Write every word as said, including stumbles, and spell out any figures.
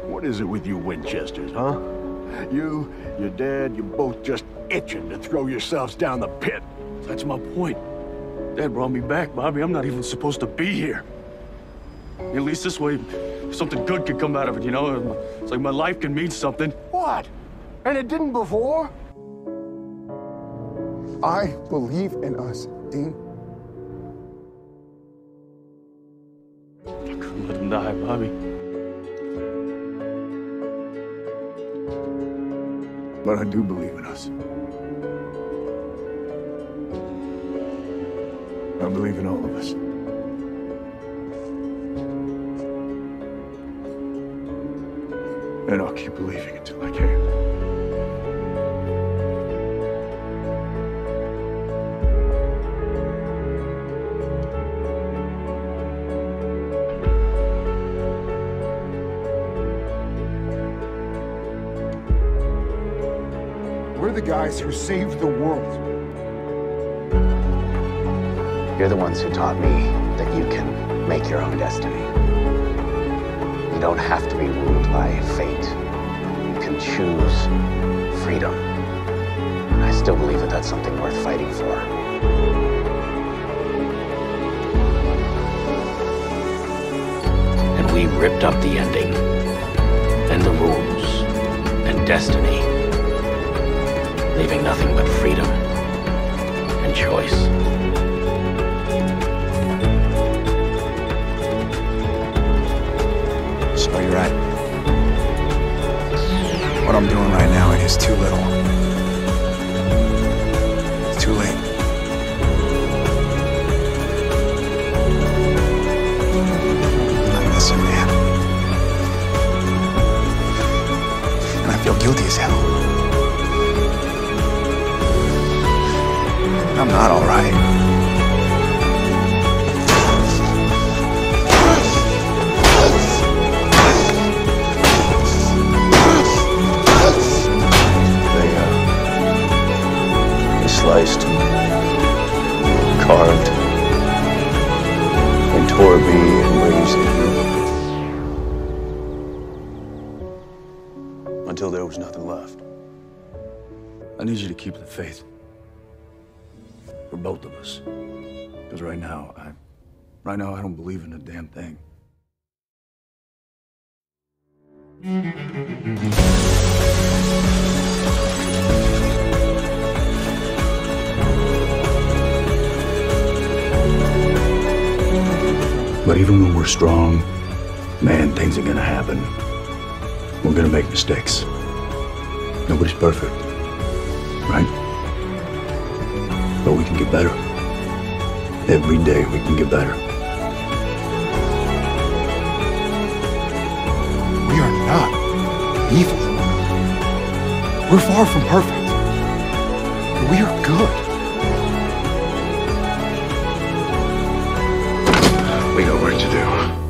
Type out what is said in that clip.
What is it with you Winchesters, huh? You, your dad, you're both just itching to throw yourselves down the pit. That's my point. Dad brought me back, Bobby. I'm not even supposed to be here. At least this way, something good could come out of it, you know? It's like my life can mean something. What? And it didn't before? I believe in us, Dean. I couldn't let him die, Bobby. But I do believe in us. I believe in all of us. And I'll keep believing until I can. We're the guys who saved the world. You're the ones who taught me that you can make your own destiny. You don't have to be ruled by fate. You can choose freedom. And I still believe that that's something worth fighting for. And we ripped up the ending, and the rules, and destiny, leaving nothing but freedom and choice. So you're right. What I'm doing right now is too little. It's too late. I miss him, man. And I feel guilty as hell. I'm not all right. Sliced, carved, and tore me and raised you. Until there was nothing left. I need you to keep the faith. For both of us. Because right now, I... Right now, I don't believe in a damn thing. But even when we're strong, man, things are gonna happen. We're gonna make mistakes. Nobody's perfect, right? But we can get better. Every day we can get better. We are not evil. We're far from perfect. But we are good. We got work to do.